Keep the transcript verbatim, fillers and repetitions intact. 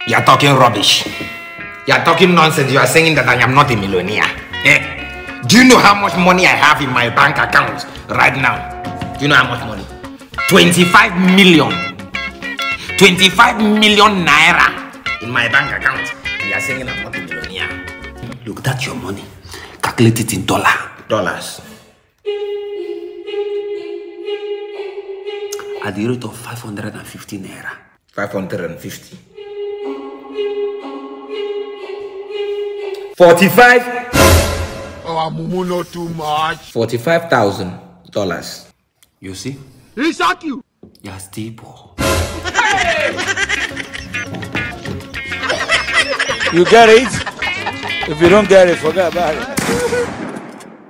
You are talking rubbish. You are talking nonsense. You are saying that I am not a millionaire. Eh? Do you know how much money I have in my bank account right now? Do you know how much money? twenty-five million. twenty-five million naira in my bank account. You are saying I'm not a millionaire. Look, that's your money. Calculate it in dollar. Dollars. At the rate of five hundred fifty naira. five hundred fifty. forty-five. Oh, Mumu, not too much. forty-five thousand dollars. You see? He shock you. You're still poor. You get it? If you don't get it, forget about it.